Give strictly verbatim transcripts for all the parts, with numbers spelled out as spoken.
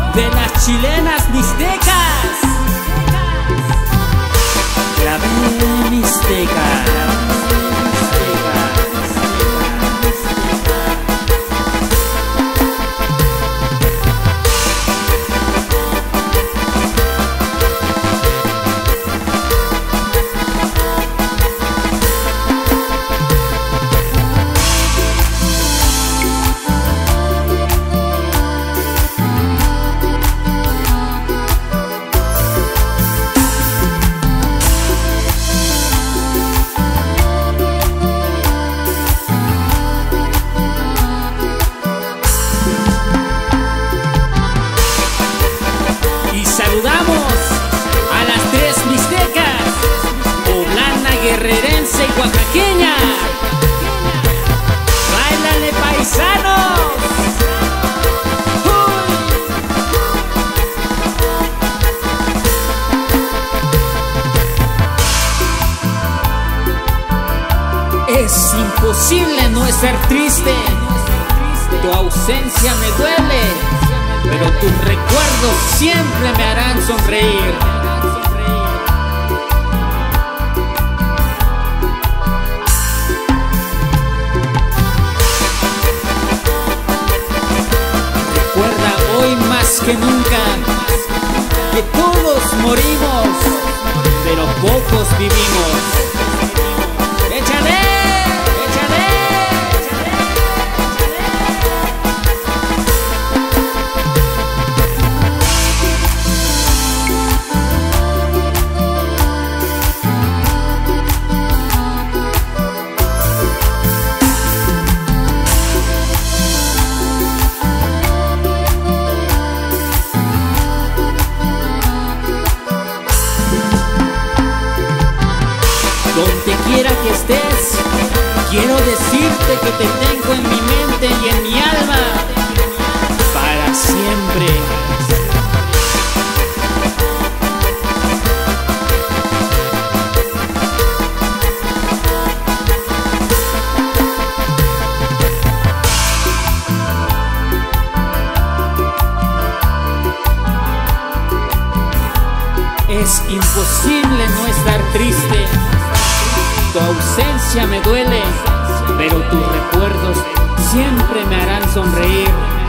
de las chilenas mixtecas. Clave mixteca. Saludamos a las tres mixtecas, poblana, guerrerense y oaxaqueña. ¡Báilale, paisanos! ¡Uy! Es imposible no estar triste, tu ausencia me duele, pero tus recuerdos siempre me harán sonreír. Recuerda hoy más que nunca que todos morimos, pero pocos vivimos. ¡Échale! Donde quiera que estés, quiero decirte que te tengo en mi mente y en mi alma para siempre. Es imposible no estar triste. Tu ausencia me duele, pero tus recuerdos siempre me harán sonreír.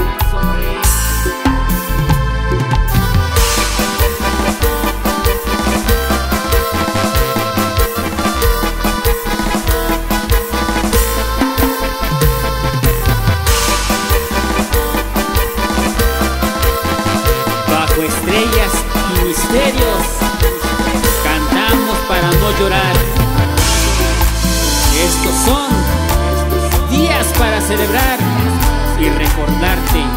Bajo estrellas y misterios, cantamos para no llorar. Estos son días para celebrar y recordarte